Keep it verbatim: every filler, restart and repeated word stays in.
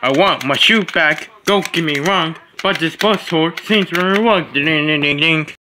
I want my shoe back, don't get me wrong, but this bus tour seems very wrong. Ding ding ding ding.